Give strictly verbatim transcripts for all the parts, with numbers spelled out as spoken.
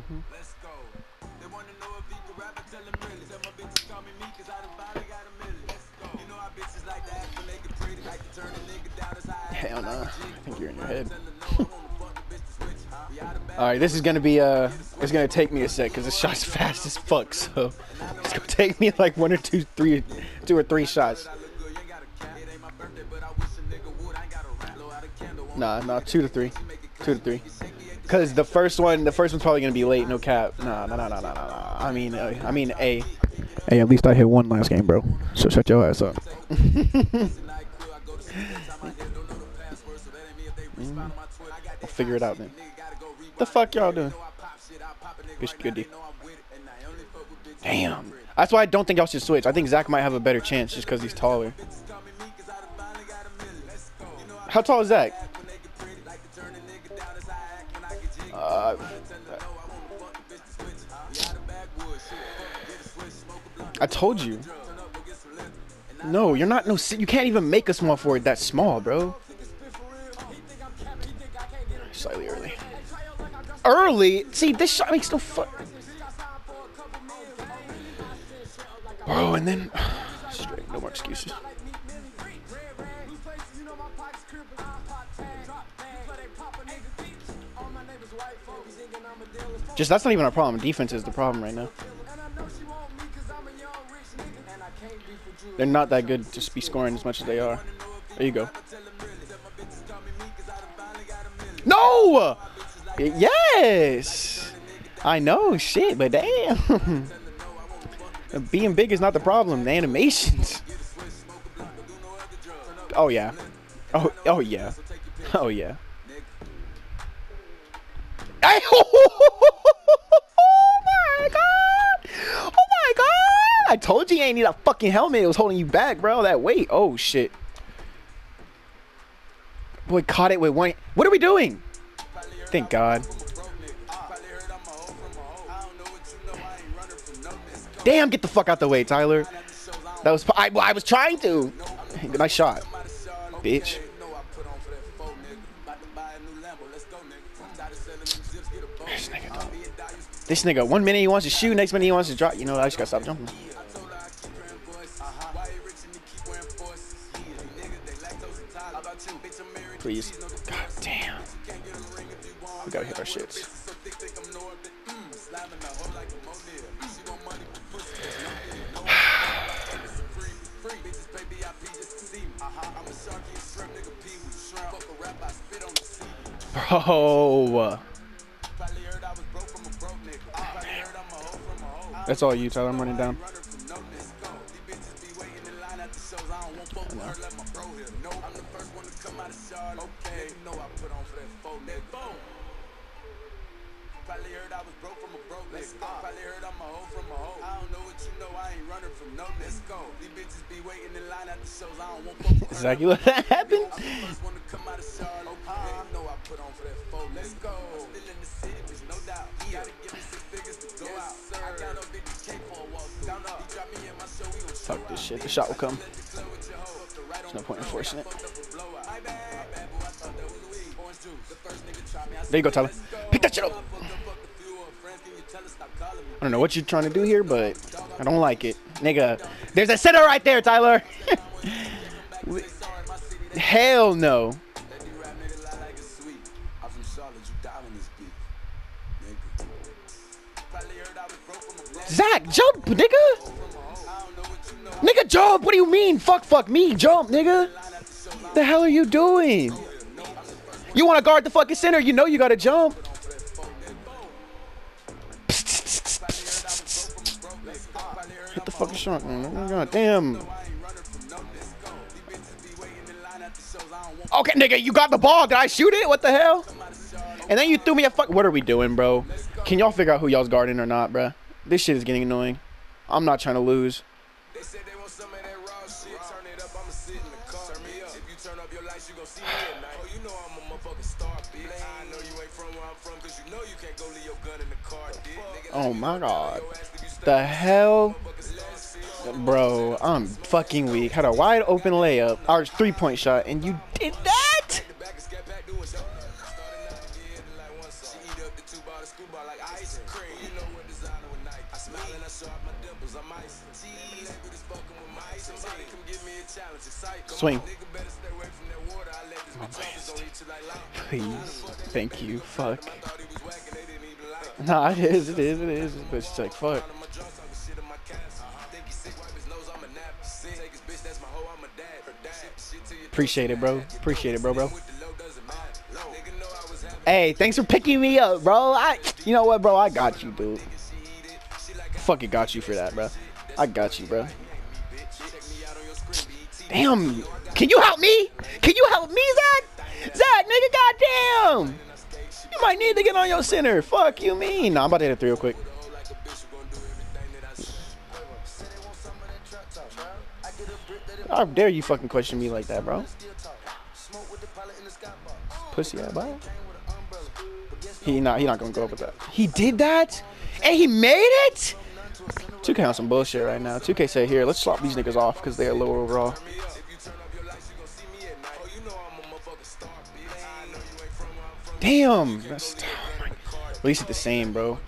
Hell no. I think you're in your head. Alright, this is gonna be, uh, it's gonna take me a sec because this shot's fast as fuck, so it's gonna take me like one or two, three, two or three shots. Nah, nah, two to three. Two to three. Because the first one, the first one's probably gonna be late, no cap. Nah, nah, nah, nah, nah, nah, nah. I mean, uh, I mean, A. Hey, at least I hit one last game, bro. So shut your ass up. mm. I'll figure it out then. The fuck y'all doing? Bitch, good D. Damn. That's why I don't think y'all should switch. I think Zach might have a better chance just because he's taller. How tall is Zach? Uh, I told you. No, you're not. No, you can't even make a small forward that small, bro. Slightly early. Early? See, this shot makes no fuck. Bro, and then straight, no more excuses. Just that's not even our problem. Defense is the problem right now. They're not that good to just be scoring as much as they are. There you go. No! Yes! I know, shit, but damn. Being big is not the problem. The animations. Oh, yeah. Oh, oh yeah. Oh, yeah. Oh my god! Oh my god! I told you you ain't need a fucking helmet. It was holding you back, bro. That weight. Oh shit. Boy, caught it with one. What are we doing? Thank God. Damn, get the fuck out the way, Tyler. That was. I, I was trying to. Nice shot, bitch. This nigga, don't. This nigga, one minute he wants to shoot, next minute he wants to drop. You know, I just gotta stop jumping. Please. God damn. We gotta hit our shits. Bro. That's all you, Tyler. I'm running down. Zach, you let that happen? Fuck this shit. The shot will come. There's no point in forcing it. There you go, Tyler. Pick that shit up. I don't know what you're trying to do here, but I don't like it. Nigga, there's a center right there, Tyler. Hell no. Zach, jump, nigga. Nigga, jump. What do you mean? Fuck, fuck me. Jump, nigga. The hell are you doing? You want to guard the fucking center. You know you got to jump. Hit the fucking shot, man. God damn. Okay, nigga, you got the ball. Did I shoot it? What the hell? And then you threw me a fuck. What are we doing, bro? Can y'all figure out who y'all's guarding or not, bro? This shit is getting annoying. I'm not trying to lose. Oh my god. The hell? Bro, I'm fucking weak. Had a wide open layup, our three point shot, and you did that? Swing. Please. Thank you. Fuck. Nah, it is. It is. It is. But it's like, fuck. Appreciate it, bro. Appreciate it, bro, bro. Hey, thanks for picking me up, bro. I, you know what, bro? I got you, dude. Fucking got you for that, bro. I got you, bro. Damn. Can you help me? Can you help me, Zach? Zach, nigga, goddamn. You might need to get on your center. Fuck you mean? Nah, I'm about to hit a three real quick. How dare you fucking question me like that, bro? Pussy ass, bro. He not, he not gonna go up with that. He did that? And he made it? two K on some bullshit right now. two K say, here, let's swap these niggas off because they are lower overall. Damn. That's, oh my, at least it's the same, bro.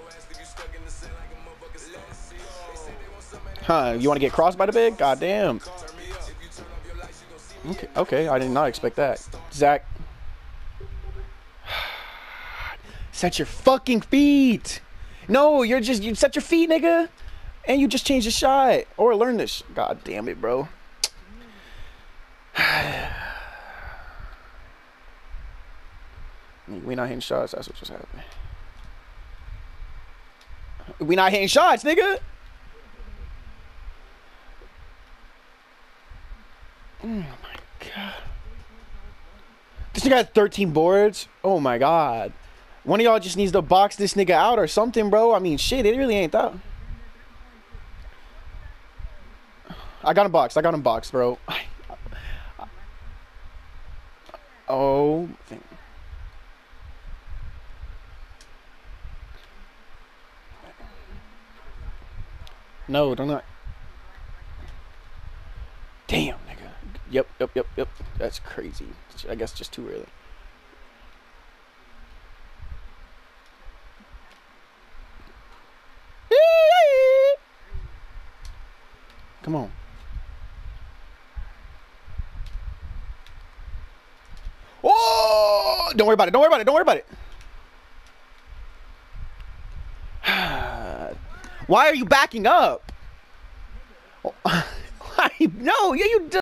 Huh, you want to get crossed by the big? God damn. Okay, okay, I did not expect that. Zach. Set your fucking feet. No, you're just, you set your feet, nigga. And you just changed the shot. Or learn this. God damn it, bro. We not hitting shots. That's what just happened. We not hitting shots, nigga. Oh my god. This nigga has thirteen boards. Oh my god. One of y'all just needs to box this nigga out or something, bro. I mean, shit, it really ain't that. I got him boxed. I got him boxed, bro. Oh. No, don't not. Damn, nigga. Yep, yep, yep, yep. That's crazy. I guess just too early. Come on. Oh! Don't worry about it. Don't worry about it. Don't worry about it. Why are you backing up? Why? No, you, you